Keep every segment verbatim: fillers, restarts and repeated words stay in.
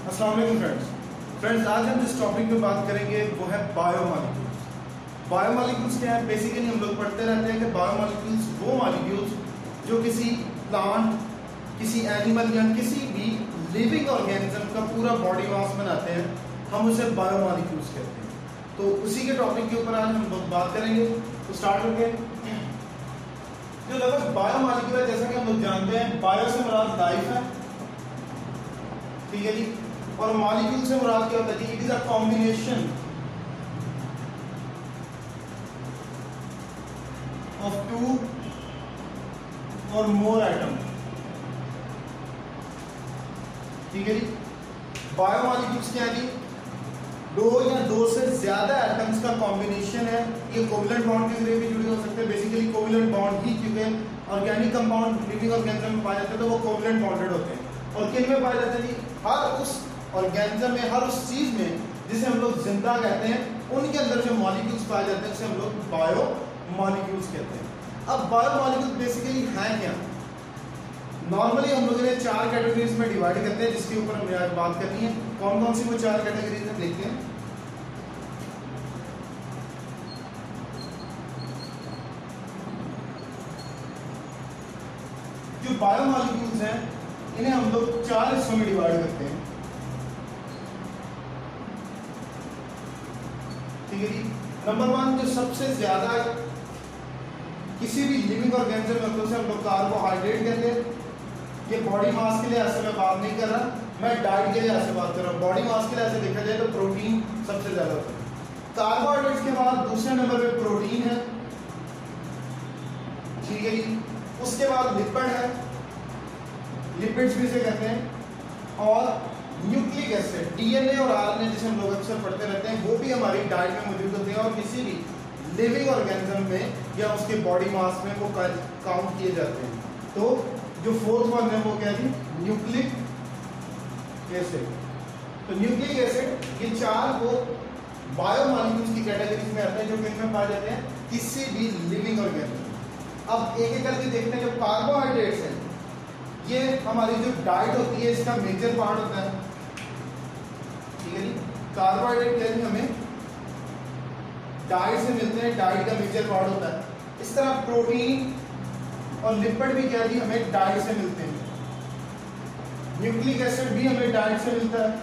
अस्सलाम वालेकुम friends friends आज हम जिस टॉपिक पे बात करेंगे वो है बायोमॉलिक्यूल्स। बायोमॉलिक्यूल्स क्या है? बेसिकली हम लोग पढ़ते रहते हैं कि बायोमॉलिक्यूल्स वो मॉलिक्यूल्स जो किसी प्लांट, किसी एनिमल या किसी भी लिविंग ऑर्गेनिज्म का पूरा बॉडी मास बनाते हैं, हम उसे बायोमॉलिक्यूल्स कहते हैं। तो उसी के टॉपिक के ऊपर आज हम लोग बात करेंगे। तो स्टार्ट करके जो लगभग बायोमॉलिक्यूल है, जैसा कि हम लोग जानते हैं, बायो से मुराद लाइफ है, ठीक है जी, और मॉलिक्यूल से मुराद क्या होता है जी? It is a combination of two और मोर एटम, ठीक है जी। बायोमॉलिक्यूल्स क्या है जी? दो या दो से ज्यादा एटम्स का कॉम्बिनेशन है। ये कोवलेंट बॉन्ड के जरिए भी जुड़े हो सकते हैं। बेसिकली कोवलेंट बॉन्ड ही, क्योंकि ऑर्गेनिक कंपाउंड लिविंग ऑर्गेनिज्म में पाए जाते हैं तो वो कोवलेंट बॉन्डेड होते हैं। और किन में पाए जाते हैं जी? हर उस ऑर्गेनिज्म में, हर उस चीज में जिसे हम लोग जिंदा कहते हैं, उनके अंदर जो मॉलिक्यूल्स पाए जाते हैं उसे हम लोग बायोमॉलिक्यूल्स कहते हैं। अब बायोमॉलिक्यूल बेसिकली हैं क्या? नॉर्मली हम लोग इन्हें चार कैटेगरीज में डिवाइड करते हैं, जिसके ऊपर हमें आज बात करनी है। कौन कौन सी वो चार कैटेगरीज हैं देखते हैं। जो बायोमॉलिक्यूल्स हैं इन्हें हम लोग चार हिस्सों में डिवाइड करते हैं, ठीक है जी। नंबर वन, जो सबसे ज्यादा किसी भी लिविंग ऑर्गेनिज्म में उसे हम लोग कार्बोहाइड्रेट कहते हैं। ये बॉडी मास के लिए ऐसे मैं बात नहीं कर रहा, मैं डाइट के लिए ऐसे बात कर रहा हूँ। बॉडी मास के लिए ऐसे देखा जाए तो प्रोटीन सबसे ज्यादा होता है। कार्बोहाइड्रेट्स के बाद दूसरे नंबर पे प्रोटीन है, ठीक है जी। उसके बाद लिपिड है, लिपिड्स भी से कहते हैं, और न्यूक्लिक एसिड, डीएनए और आरएनए जिसे हम लोग अक्सर पढ़ते रहते हैं, वो भी हमारी डाइट में मौजूद होते हैं और किसी भी लिविंग ऑर्गेनिज्म में या उसके बॉडी मास में वो काउंट किए जाते हैं। तो जो फोर्थ वन है वो क्या थी? Nucleic acid. तो न्यूक्लिक एसिड, ये चार वो बायोमॉलिक्यूल्स की कैटेगरीज में आते हैं जो किसमें पाए जाते हैं? किसी भी लिविंग ऑर्गेनिज्म। अब एक एक करके देखते हैं। जो कार्बोहाइड्रेट्स हैं, ये हमारी जो डाइट होती है इसका मेजर पार्ट होता है, ठीक है जी। कार्बोहाइड्रेट क्या है? हमें डाइट से मिलते हैं, डाइट का मेजर पार्ट होता है। इस तरह प्रोटीन और लिपिड भी क्या है? हमें डाइट से मिलते हैं। न्यूक्लिक एसिड भी हमें डाइट से मिलता है,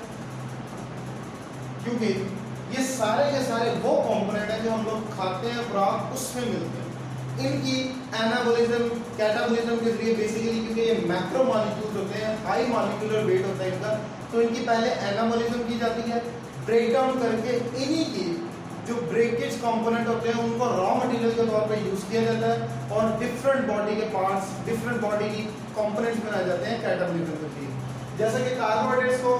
क्योंकि ये सारे के सारे वो कंपोनेंट हैं जो हम लोग खाते हैं, खुराक उसमें मिलते हैं। इनकी एनाबॉलिज्म, कैटाबॉलिज्म के जरिए बेसिकली, क्योंकि ये मैक्रो मॉलिक्यूल्स होते हैं, हाई मॉलिक्यूलर वेट होता है इनका, तो इनकी पहले एनाबॉलिज्म की जाती है, ब्रेक डाउन करके इन्हीं की जो ब्रेकेज कंपोनेंट होते हैं उनको रॉ मटेरियल के तौर पे यूज किया जाता है और डिफरेंट बॉडी के पार्ट्स, डिफरेंट बॉडी की कंपोनेंट्स बनाए जाते हैं कैटाबॉलिज्म के जरिए। जैसे कि कार्बोहाइड्रेट्स को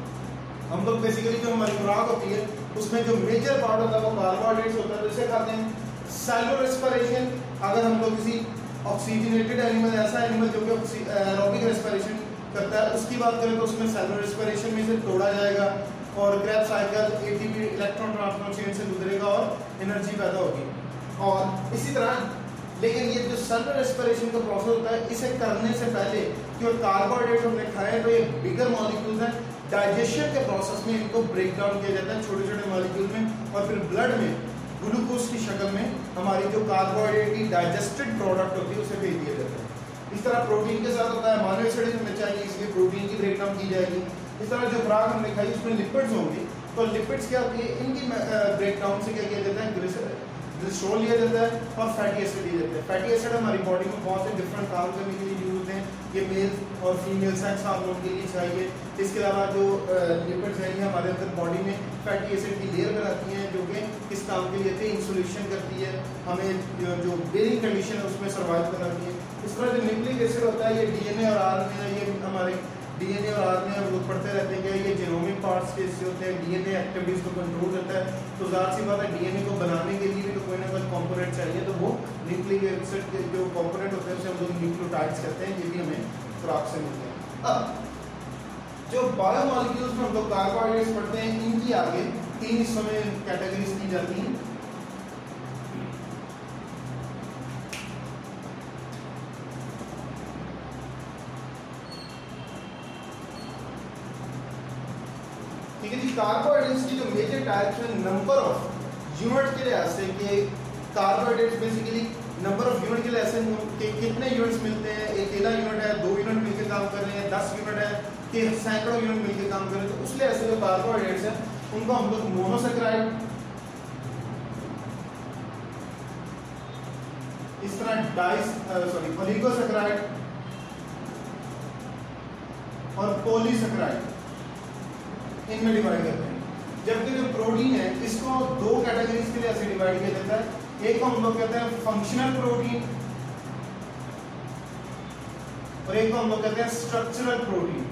हम लोग बेसिकली जो हमारी खुराक होती है उसमें जो मेजर पार्ट होता है वो कार्बोहाइड्रेट्स होता है, तो इसे खाते हैं। सेलुलर रेस्पिरेशन, अगर हम लोग किसी ऑक्सीजनेटेड एनिमल, ऐसा एनिमल जो कि एरोबिक रेस्पिरेशन करता है, उसकी बात करें तो उसमें सेलुलर रेस्पिरेशन में से तोड़ा जाएगा और Krebs cycle ATP electron transfer chain से गुजरेगा और एनर्जी पैदा होगी। और इसी तरह, लेकिन ये जो सेलुलर रेस्पिरेशन का प्रोसेस होता है, इसे करने से पहले क्योंकि कार्बोहाइड्रेट हमने खाए तो ये बिगर मॉलिक्यूल्स हैं, डाइजेशन के प्रोसेस में इनको ब्रेक डाउन किया जाता है छोटे छोटे मॉलिक्यूल में, और फिर ब्लड में ग्लूकोज की शक्ल में हमारी जो कार्बोहाइड्रेट की डाइजेस्टेड प्रोडक्ट होती है उसे भेज दिया जाता है। इस तरह प्रोटीन के साथ होता है, अमीनो एसिड हमें चाहिए, इसलिए प्रोटीन की ब्रेक डाउन की जाएगी। इस तरह जो खुराक हमने खाई उसमें लिपिड्स होंगी, तो लिपिड्स क्या होती है? इनकी ब्रेक डाउन से क्या किया जाता है? ग्लिसरॉल लिया जाता है और फैटी एसिड लिया जाता है। फैटी एसिड हमारी बॉडी में बहुत से डिफरेंट काम करने के लिए यूज होते हैं। ये मेल और फीमेल सेक्स हार्मोन के लिए चाहिए। इसके अलावा जो लिपिड्स हैं ये हमारे अंदर बॉडी में फैटी एसिड की लेयर बनाती हैं जो कि किस काम के लिए थे? इंसुलेशन करती है, हमें जो बेरिंग कंडीशन है उसमें सर्वाइव कराती है। इस तरह जो न्यूक्लिक एसिड होता है, ये डीएनए और आरएनए, ये हमारे डीएनए और आरएनए हम लोग पढ़ते रहते हैं कि ये जेनोमिक पार्ट्स के हिस्से होते हैं। डीएनए एक्टिविटीज को कंट्रोल करता है, तो ज़ाहिर सी बात है डीएनए को बनाने के लिए भी तो कोई ना कोई कंपोनेंट चाहिए, तो वो न्यूक्लिक एसिड के जो कंपोनेंट होते हैं उसे हम लोग न्यूक्लियोटाइड्स कहते हैं, ये भी हमें खुराक से मिलते हैं। अब जो बायोमॉलिक्यूल्स में हम लोग कार्बोहाइड्रेट्स पढ़ते हैं, इनकी आगे तीन हिस्सों में कैटेगरीज की जाती हैं। ठीक है जी। कार्बोहाइड्रेट्स की जो मेजर टाइप्स हैं नंबर ऑफ यूनिट के लिहाज से कि carbohydrates basically number of unit के लिए ऐसे कि कितने यूनिट्स मिलते हैं, एक अकेला यूनिट है, दो यूनिट मिलकर काम कर रहे हैं, दस यूनिट है कि सैकड़ों यूनिट मिलकर काम कर रहे हैं, तो उसलिए ऐसे जो कार्बोहाइड्रेट्स हैं उनको हम लोग मोनोसैकेराइड, इस तरह डाइस सॉरी ओलिगोसैकेराइड और पॉलीसैकेराइड इनमें डिवाइड करते हैं। जबकि जो प्रोटीन है इसको दो कैटेगरीज के लिए ऐसे डिवाइड किया जाता है। एक को हम लोग कहते हैं फंक्शनल प्रोटीन और एक को हम लोग कहते हैं स्ट्रक्चरल प्रोटीन।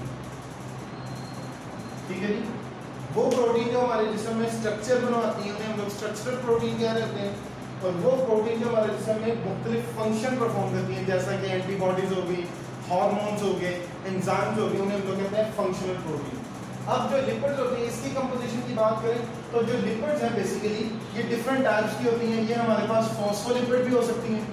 ठीक है जी। वो प्रोटीन जो हमारे जिस्म में स्ट्रक्चर बनवाती है उन्हें हम लोग स्ट्रक्चरल प्रोटीन कह रहे हैं, और वो प्रोटीन जो हमारे जिस्म में मुख्तलिफ फंक्शन परफॉर्म करती है जैसा कि एंटीबॉडीज हो गई, हार्मोन्स हो गए, एंजाइम्स हो गए, उन्हें हम लोग कहते हैं फंक्शनल प्रोटीन। अब जो लिपिड्स होती है इसकी कंपोजिशन की बात करें तो जो लिपिड्स हैं बेसिकली ये डिफरेंट टाइप्स की होती हैं। ये हमारे पास फॉस्फोलिपिड भी हो सकती हैं,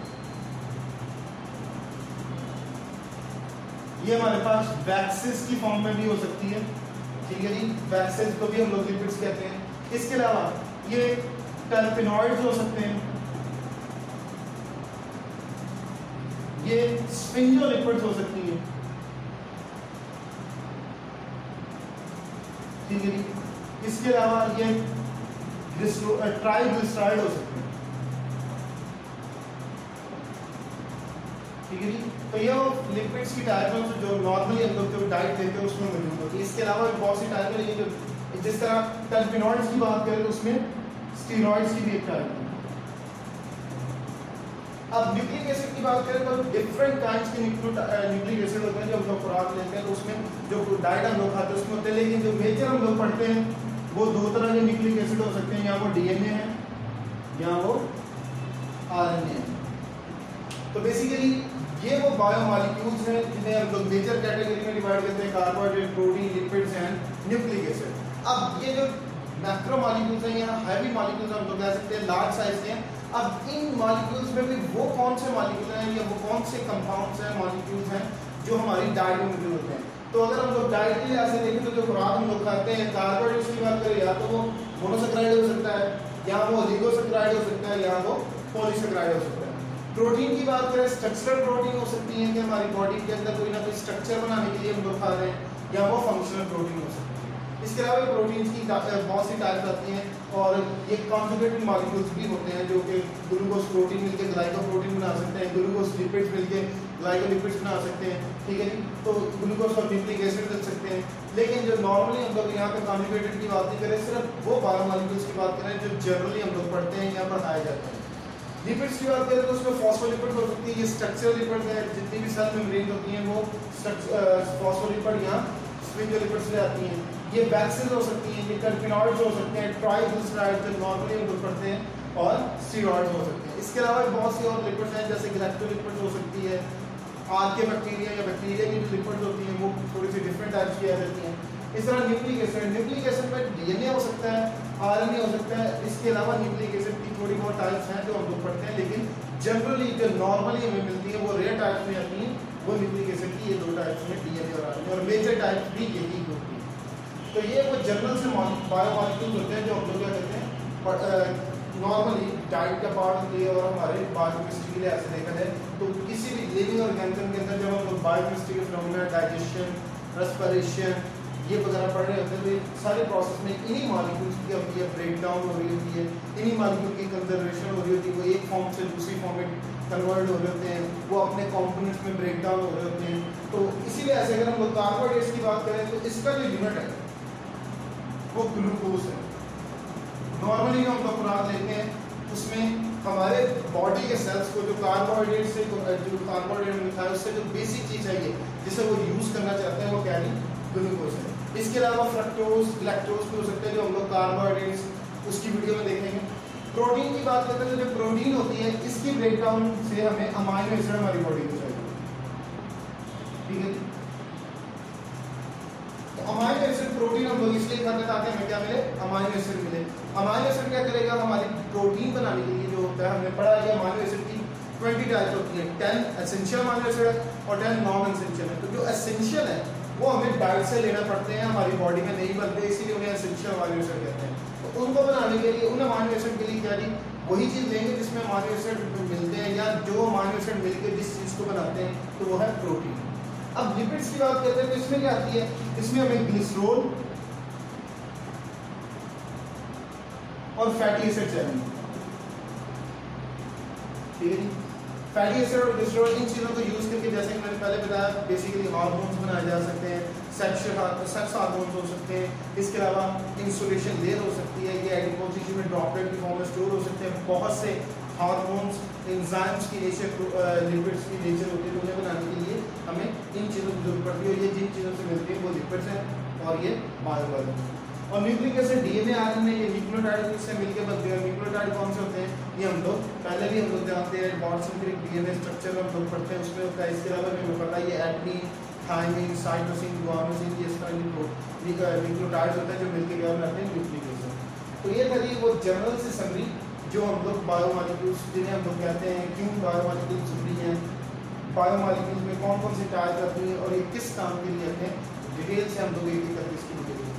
ये हमारे पास वैक्सेस की फॉर्म में भी हो सकती है। ठीक है जी, वैक्सेस को भी हम लोग लिपिड्स कहते हैं। इसके अलावा ये टर्पेनॉइड्स हो सकते हैं, ये स्फिंगोलिपिड्स हो सकती हैं। ठीक है जी। इसके अलावा ये ट्राइग्लिसराइड हो सकते हैं। ठीक है जी। तो ये लिपिड्स की टाइप है जो नॉर्मली हम लोग जो डाइट लेते हैं उसमें मौजूद होती है। इसके अलावा बहुत सी टाइप है, लेकिन जो जिस तरह टर्पेनॉइड्स की बात करें तो उसमें स्टीरॉइड्स की भी एक टाइप है। अब न्यूक्लिक एसिड की बात करें तो डिफरेंट काइंड्स के न्यूक्लिक एसिड होते हैं जो हम लोग खुराक लेते हैं, तो उसमें जो डाइट हम लोग खाते हैं उसमें होते हैं, लेकिन जो मेजर हम लोग पढ़ते हैं वो दो तरह के न्यूक्लिक एसिड हो सकते हैं, या वो डीएनए है या वो आरएनए है। तो बेसिकली ये वो बायोमॉलिक्यूल्स हैं जिन्हें हम लोग मेजर कैटेगरी में डिवाइड करते हैं, carbohydrate, protein, lipids and nucleic acid. अब ये जो मैक्रोमॉलिक्यूल्स हैं या हैवी मॉलिक्यूल्स हम लोग कह सकते हैं लार्ज साइज के हैं। अब इन मॉलिक्यूल्स में भी वो कौन से मॉलिक्यूल हैं या वो कौन से कंपाउंड्स हैं, मॉलिक्यूल्स हैं जो हमारी डाइट में मौजूद होते हैं। तो अगर हम लोग डाइट के लिहाज से देखें तो जो खुराक हम लोग खाते हैं, कार्बोहाइड्रेट्स की बात करें या तो वो मोनोसैकेराइड हो सकता है, या वो ओलिगोसैकेराइड हो सकता है, या वो पॉलीसैकेराइड हो सकता है। प्रोटीन की बात करें स्ट्रक्चरल प्रोटीन हो सकती है कि हमारी बॉडी के अंदर कोई ना कोई स्ट्रक्चर बनाने के लिए हम लोग खा रहे हैं, या वो फंक्शनल प्रोटीन हो सकती है। इसके अलावा प्रोटीन्स की बहुत सी टाइप्स आती हैं और ये कॉन्जुगेटेड मॉलिक्यूल्स भी होते हैं जो कि ग्लूकोज प्रोटीन मिलकर ग्लाइकोप्रोटीन बना सकते हैं, ग्लूकोज लिपिड्स मिलकर ग्लाइकोलिपिड्स बना सकते हैं। ठीक है जी। तो ग्लूकोज और न्यूक्लिक एसिड रख सकते हैं, लेकिन जो नॉर्मली हम लोग यहाँ पे कॉन्जुगेटेड की बात नहीं करें, सिर्फ वो बायोमॉलिक्यूल्स की बात करें जो जनरली हम लोग पढ़ते हैं या पढ़ाए जाते हैं। लिपिड्स की बात करें तो उसमें फॉस्फोलिपिड्स हो सकती है, ये स्ट्रक्चरल लिपिड्स हैं, जितनी भी सेल मेम्ब्रेन होती हैं वो फॉस्फोलिपिड या स्फिंगोलिपिड्स से आती हैं। ये वैक्सेस हो सकती हैं, ये टर्पेनॉइड्स हो सकते हैं, ट्राइग्लिसराइड्स जो नॉर्मली हम लोग पढ़ते हैं, और स्टीरॉइड्स हो सकते हैं। इसके अलावा बहुत सी और लिपिड्स हैं जैसे गैलेक्टोलिपिड्स हो सकती है, आर्के बैक्टीरिया या बैक्टीरिया की जो लिपिड्स होती हैं वो थोड़ी सी डिफरेंट टाइप्स की आ जाती हैं। इस तरह न्यूक्लिक एसिड न्यूक्लिक एसिड में डीएनए हो सकता है, आरएनए हो सकता है। इसके अलावा न्यूक्लिक एसिड की थोड़ी बहुत टाइप्स हैं जो हम लोग पढ़ते हैं, लेकिन जनरली जो नॉर्मली हमें मिलती है वो रेयर टाइप्स में आती हैं, वो न्यूक्लिक एसिड की ये दो टाइप्स में डीएनए और आरएनए, और मेजर टाइप्स भी यही होती है। तो ये वो जनरल से बायोमॉलिक्यूल्स होते हैं जो हम लोग क्या कहते हैं नॉर्मली डाइट का पार्ट होती है, और हमारे बायोकेमिस्ट्री के लिए ऐसे देखा जाए तो किसी भी लिविंग ऑर्गेनिज्म के अंदर जब हम लोग बायोकेमिस्ट्री के फिनोमेना, डाइजेशन, रेस्पिरेशन ये वगैरह पढ़ रहे होते हैं, तो ये सारे प्रोसेस में इन्हीं मॉलिक्यूल्स की होती है ब्रेक डाउन हो रही होती है, इन्हीं मॉलिक्यूल की कंजर्वेशन हो रही होती है, वो एक फॉर्म से दूसरी फॉर्म में कन्वर्ट हो रहे होते हैं, वो अपने कॉम्पोनेंट्स में ब्रेक डाउन हो रहे होते हैं। तो इसीलिए ऐसे अगर हम लोग कार्बोहाइड्रेट्स की बात करें तो इसका जो यूनिट है वो ग्लूकोज है। नॉर्मली हम लोग खुराक लेते हैं उसमें हमारे बॉडी के सेल्स को जो कार्बोहाइड्रेट से जो कार्बोहाइड्रेट मिलता है उससे जो बेसिक चीज़ चाहिए जिसे वो यूज़ करना चाहते हैं वो क्या है, ग्लूकोज है। इसके अलावा फ्रक्टोज, लैक्टोज भी हो सकते हैं जो हम लोग कार्बोहाइड्रेट्स उसकी वीडियो में देखेंगे। प्रोटीन की बात करते हैं तो जो प्रोटीन होती है इसकी ब्रेकडाउन से हमें अमाइनो एसिड हमारी बॉडी को चाहिए। ठीक है, तो अमाइनो एसिड प्रोटीन हम लोग इसलिए खाते ताकि हमें क्या मिले, अमाइनो एसिड मिले। अमाइनो एसिड क्या करेगा, हमारी प्रोटीन बनाने के लिए जो होता है हमने पढ़ा है अमाइनो एसिड की ट्वेंटी टाइप्स होती है, टेन एसेंशियल अमाइनो एसिड है और टेन नॉन एसेंशियल है। तो जो एसेंशियल है वो हमें डाइट से लेना पड़ते हैं, हमारी बॉडी में नहीं बनते, इसीलिए उन्हें एसेंशियल अमीनो एसिड कहते हैं। तो उनको बनाने के लिए उन अमीनो एसिड के लिए क्या जी वही चीज़ लेंगे जिसमें अमीनो एसिड मिलते हैं या जो अमीनो एसिड मिलकर जिस चीज़ को बनाते हैं, तो वो है प्रोटीन। अब लिपिड्स की बात करते हैं तो इसमें क्या आती है, इसमें हमें ग्लिसरॉल और फैटी एसिड चाहिए, ठीक है जी। फैटी एसिड और ग्लिसरॉल इन चीज़ों को यूज़ करके, जैसे कि मैंने पहले बताया, बेसिकली हार्मोन्स बनाए जा सकते हैं, सेक्सुअल सेक्स हार्मोन्स हो सकते हैं, इसके अलावा इंसुलेशन लेयर हो सकती है, ये एडिपोज टिश्यू में ड्रॉपलेट की फॉर्म में स्टोर हो सकते हैं। बहुत से हार्मोन्स, एंजाइम्स की नेचर, लिपिड्स की नेचर होती है, तो उन्हें बनाने के लिए हमें इन चीज़ों की जरूरत पड़ती है, और ये जिन चीज़ों से मिलती है वो लिपिड्स हैं और ये बायोमॉलिक्यूल्स। और न्यूक्लिक एसिड डीएनए आरएनए ये न्यूक्लियोटाइड से मिलकर बनते हैं। न्यूक्लियोटाइड कौन से होते हैं, ये हम लोग पहले भी हम लोग जानते हैं, बॉन्ड डीएनए स्ट्रक्चर हम लोग पढ़ते हैं, उसमें होता है। इसके अलावा हमें पता है ये एडनिन, थायमिन, साइटोसिन, गुआनिन, ये इसका न्यूक्लियोटाइड होता है जो मिलकर क्या बनाते हैं, न्यूक्लिक एसिड। तो ये था वो जनरल से समरी जो हम लोग बायोमॉलिक्यूल्स जिन्हें हम लोग कहते हैं, क्यों बायोमॉलिक्यूल्स समरी हैं, बायोमॉलिक्यूल्स में कौन कौन से टाइप आती हैं और ये किस काम के लिए आते हैं, डिटेल से हम लोग एक एक करके इसकी डिटेल